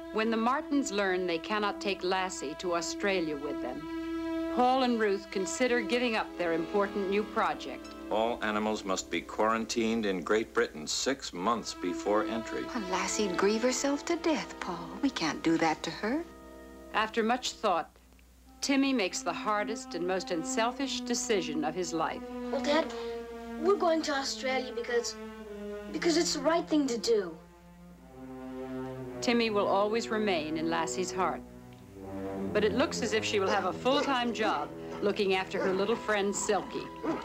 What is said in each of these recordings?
When the Martins learn they cannot take Lassie to Australia with them, Paul and Ruth consider giving up their important new project. All animals must be quarantined in Great Britain 6 months before entry. Well, Lassie'd grieve herself to death, Paul. We can't do that to her. After much thought, Timmy makes the hardest and most unselfish decision of his life. Well, Dad, we're going to Australia because it's the right thing to do. Timmy will always remain in Lassie's heart. But it looks as if she will have a full-time job looking after her little friend, Silky.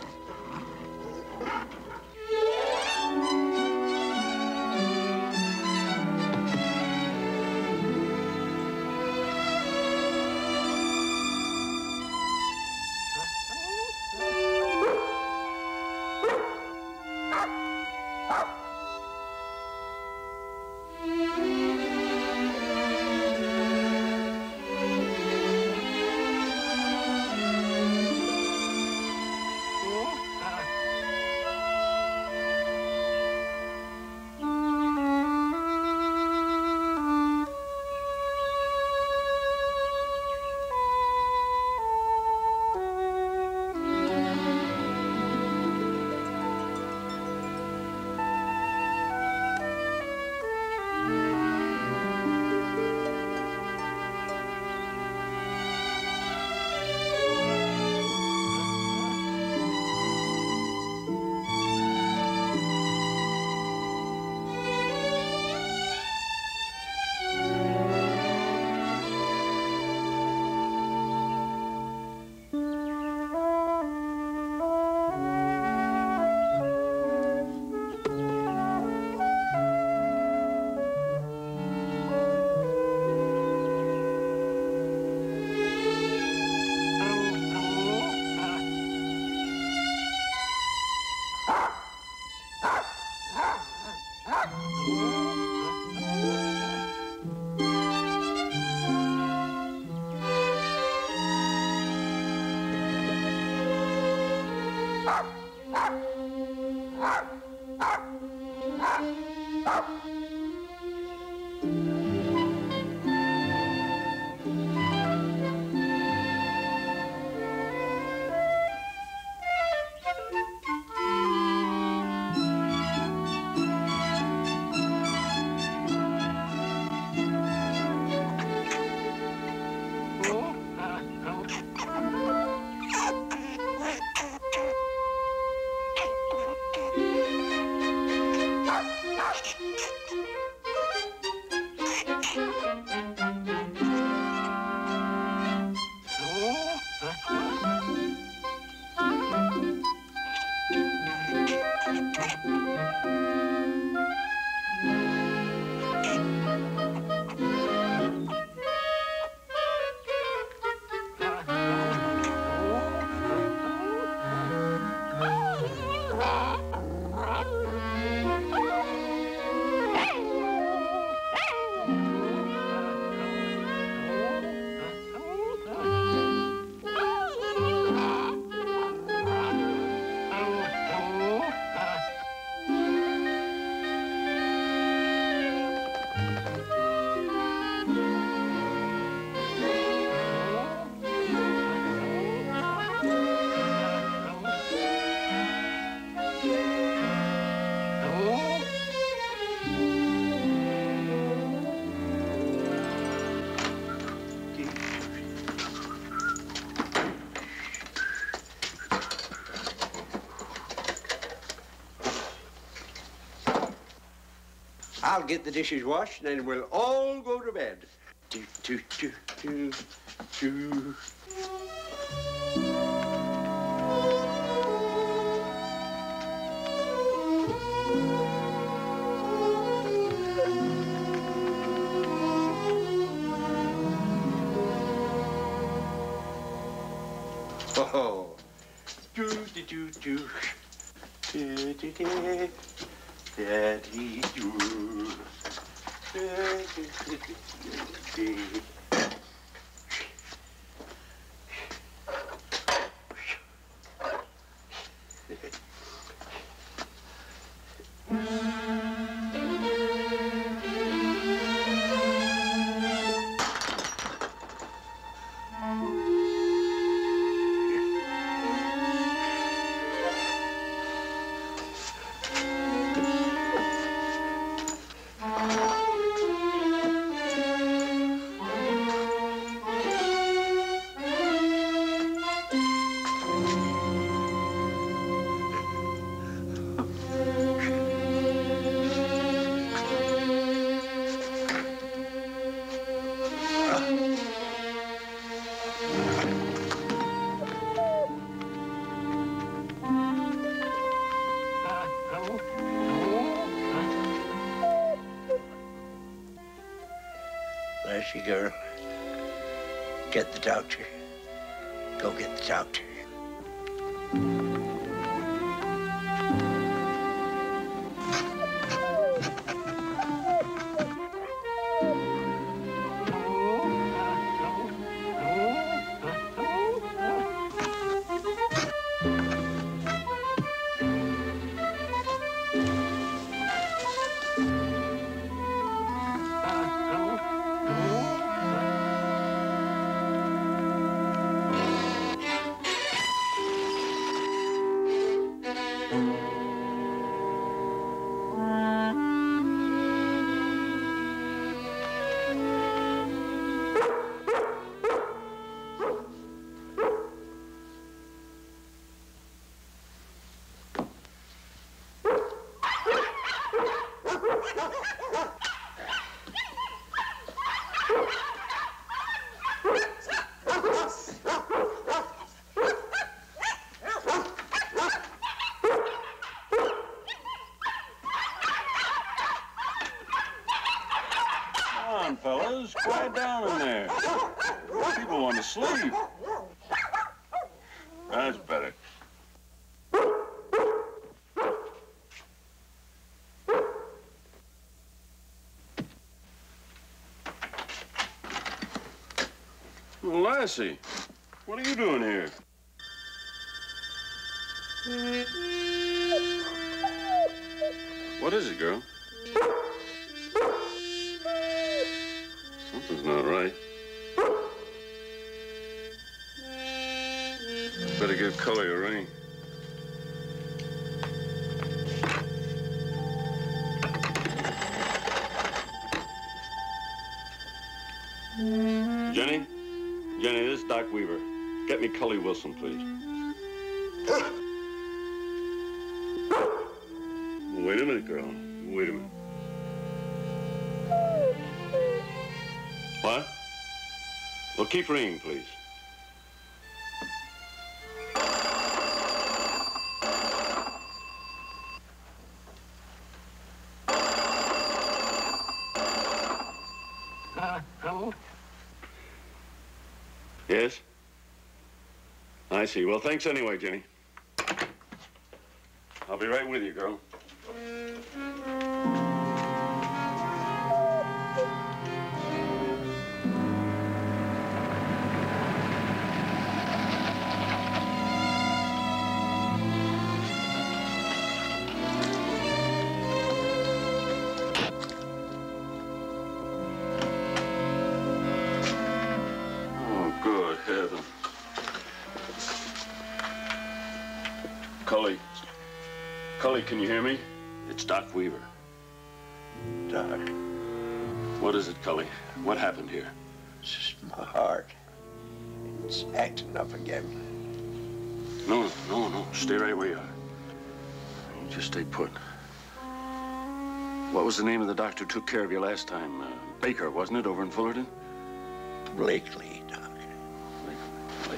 I'll get the dishes washed, and then we'll all go to bed. Do, do, do, do, do. Oh, do, do, do, do. Do, do, do. Daddy, do. Lassie girl. Get the doctor. Go get the doctor. Fellas, quiet down in there. People want to sleep. That's better. Well, Lassie, what are you doing here? What is it, girl? Something's not right. Better give Cully a ring. Jenny? Jenny, this is Doc Weaver. Get me Cully Wilson, please. Wait a minute, girl. Wait a minute. What? Well, keep ringing, please. Yes? I see. Well, thanks anyway, Jenny. I'll be right with you, girl. Cully, can you hear me? It's Doc Weaver. Doc. What is it, Cully? What happened here? It's just my heart. It's acting up again. No. Stay right where you are. You just stay put. What was the name of the doctor who took care of you last time? Baker, wasn't it, over in Fullerton? Blakely, Doc. Blakely.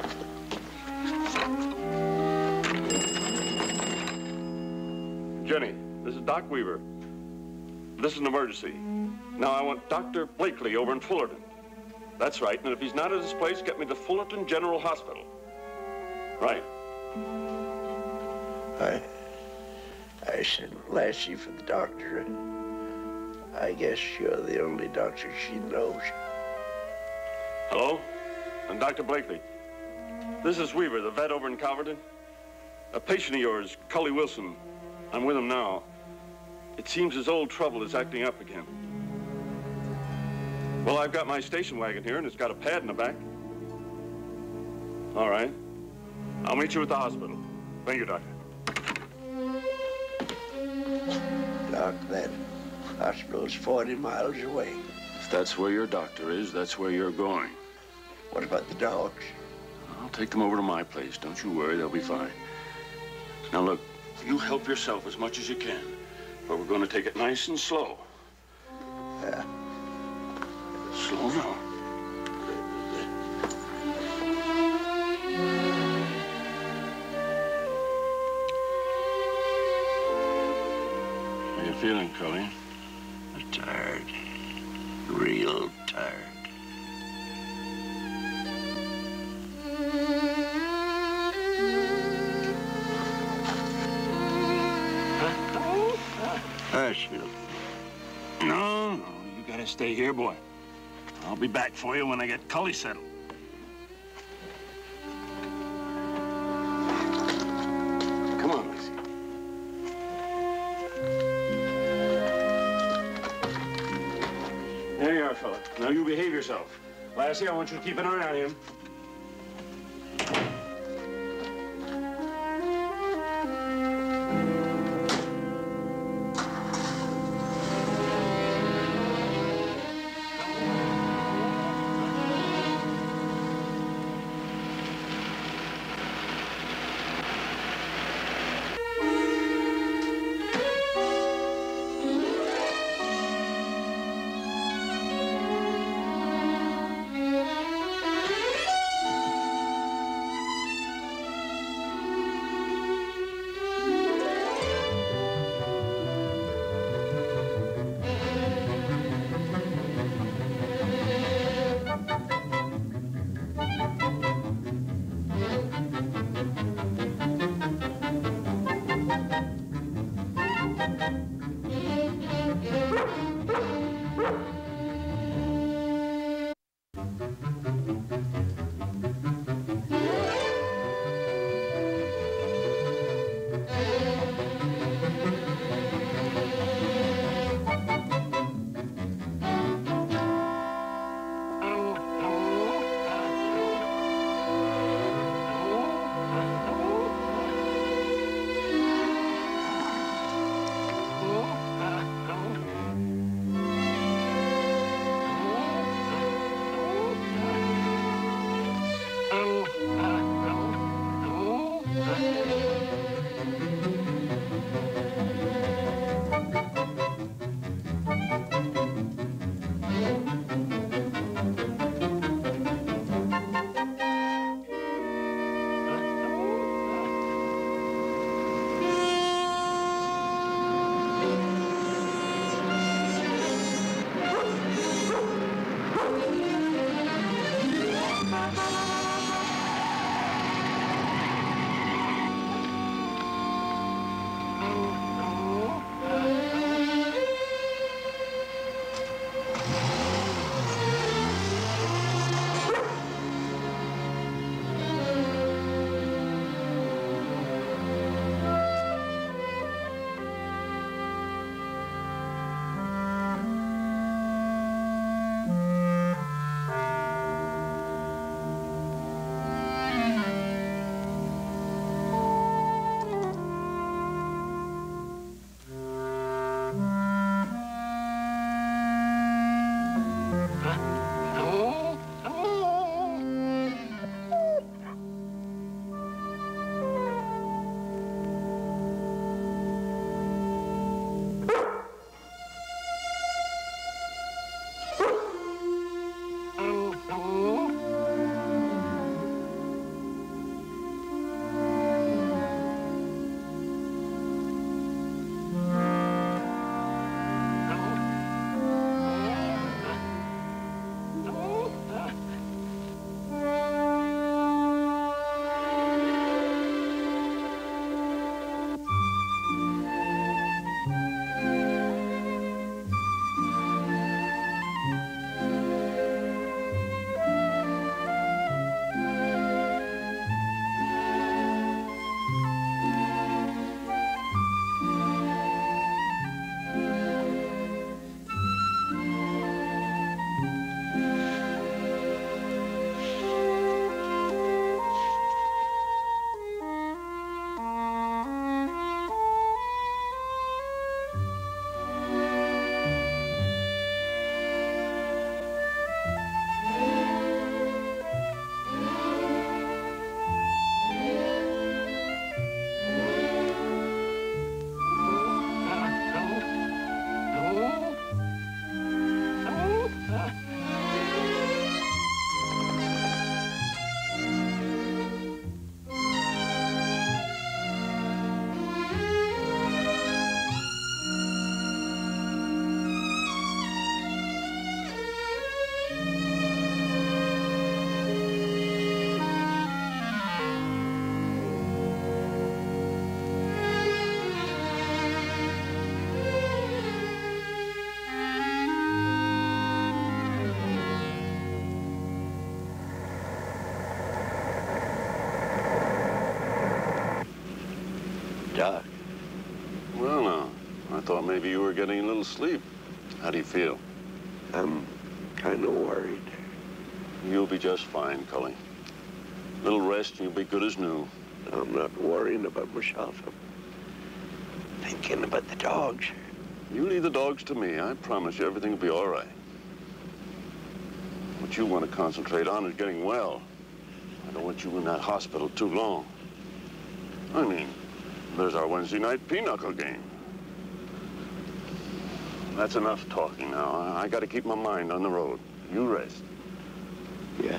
Jenny, this is Doc Weaver. This is an emergency. Now, I want Dr. Blakely over in Fullerton. That's right, and if he's not at his place, get me to Fullerton General Hospital. Right. I sent Lassie for the doctor. I guess you're the only doctor she knows. Hello? I'm Dr. Blakely. This is Weaver, the vet over in Calverton. A patient of yours, Cully Wilson. I'm with him now. It seems his old trouble is acting up again. Well, I've got my station wagon here, and it's got a pad in the back. All right. I'll meet you at the hospital. Thank you, Doctor. Doc, that hospital's 40 miles away. If that's where your doctor is, that's where you're going. What about the dogs? I'll take them over to my place. Don't you worry, they'll be fine. Now, look, you help yourself as much as you can, but we're going to take it nice and slow. Yeah. Slow now. How you feeling, Cully? Tired. Real tired. tired. Hush, Phil. No, you gotta stay here, boy. I'll be back for you when I get Cully settled. Come on, Lacey. There you are, fella. Now you behave yourself. Lassie, I want you to keep an eye on him. thought maybe you were getting a little sleep. How do you feel? I'm kind of worried. You'll be just fine, Cully. A little rest and you'll be good as new. I'm not worrying about myself. I'm thinking about the dogs. You leave the dogs to me. I promise you everything will be all right. What you want to concentrate on is getting well. I don't want you in that hospital too long. I mean, there's our Wednesday night pinochle game. That's enough talking now. I got to keep my mind on the road. You rest. Yeah.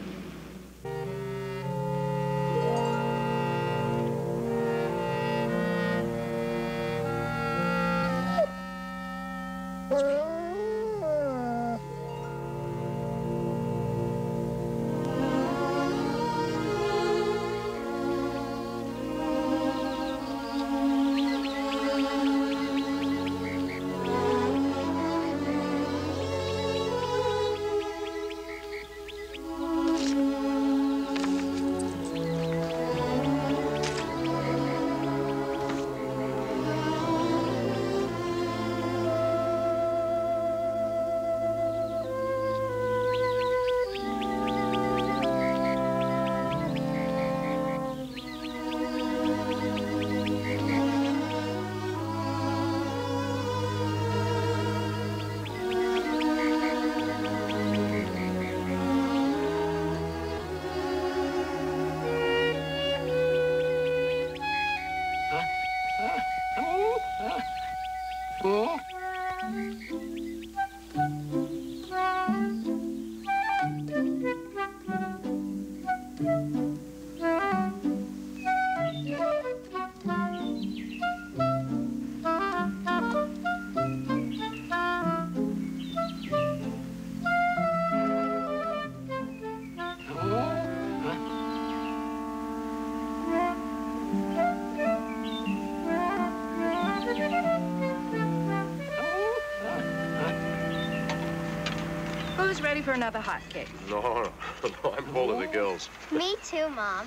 Who's ready for another hot cake? No, I'm full of the gills. Me too, Mom.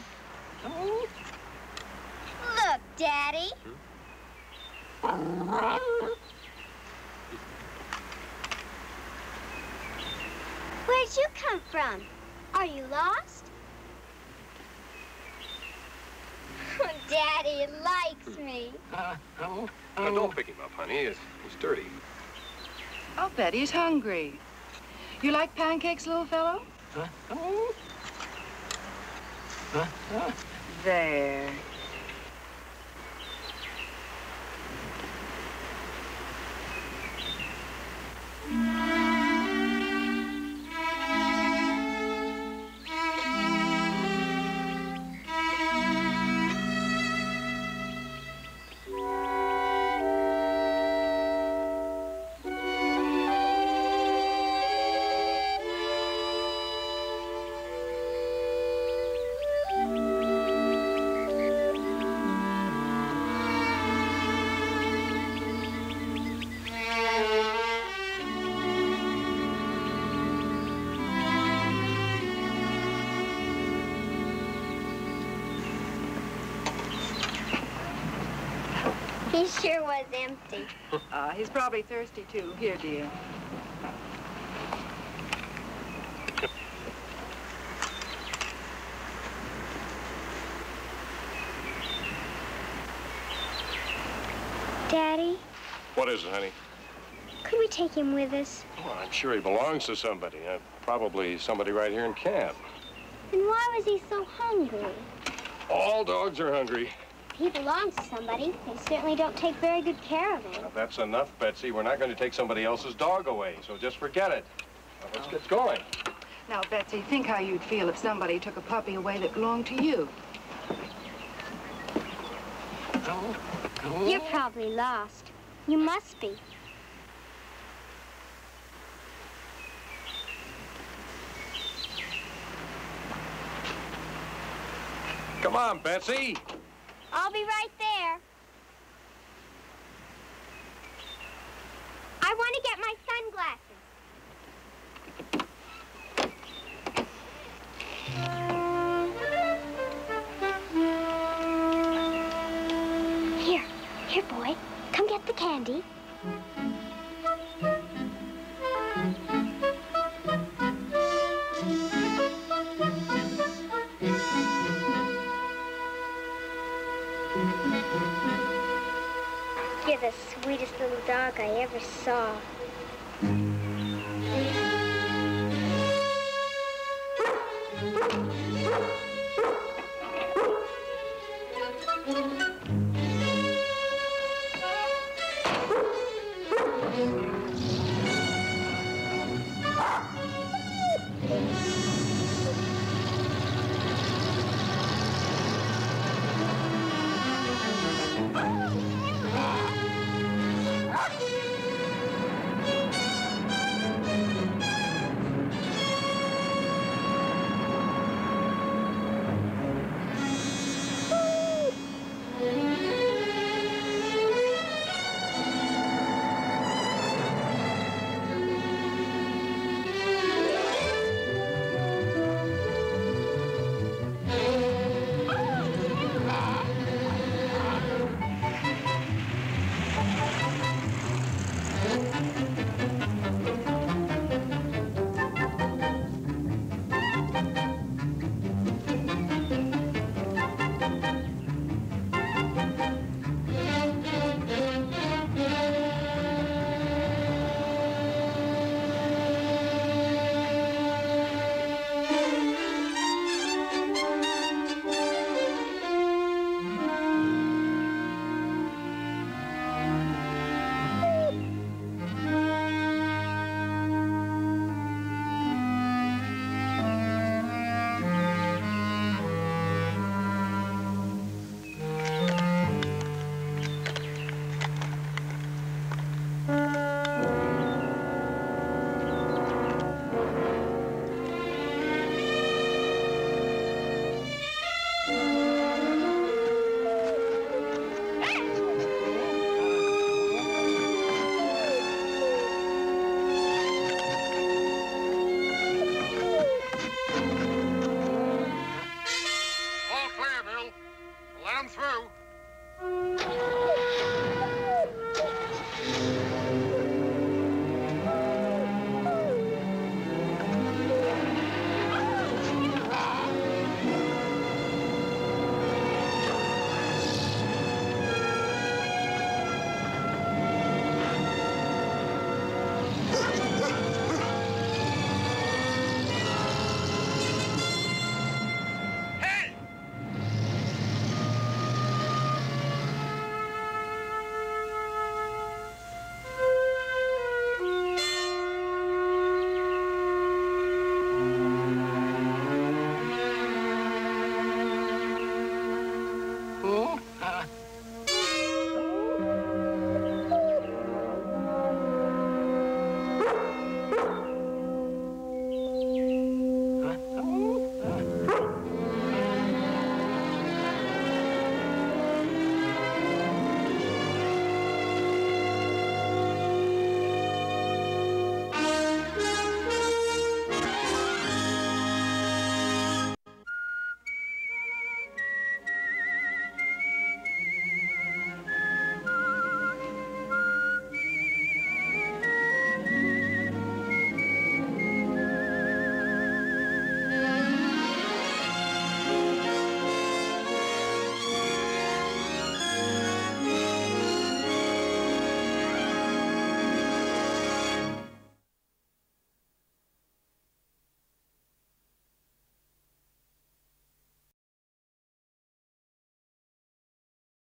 Look, Daddy. Where'd you come from? Are you lost? Daddy likes me. Now, don't pick him up, honey. He's dirty. I'll bet he's hungry. You like pancakes, little fellow? There. He sure was empty. He's probably thirsty, too. Here, dear. Daddy, What is it, honey? could we take him with us? Well, I'm sure he belongs to somebody. Probably somebody right here in camp. And why was he so hungry? All dogs are hungry. If he belongs to somebody, they certainly don't take very good care of him. Now, that's enough, Betsy. We're not going to take somebody else's dog away, so just forget it. Now, let's get going. Now, Betsy, think how you'd feel if somebody took a puppy away that belonged to you. You're probably lost. You must be. Come on, Betsy. I'll be right there. I want to get my sunglasses. Here, boy. Come get the candy. I ever saw.